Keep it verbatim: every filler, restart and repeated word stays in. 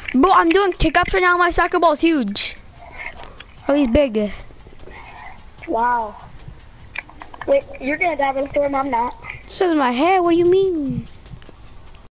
Bro, I'm doing kick-ups right now. My soccer ball's huge. Oh, he's big. Wow. Wait, you're gonna die by the storm, I'm not. This is my hair. What do you mean?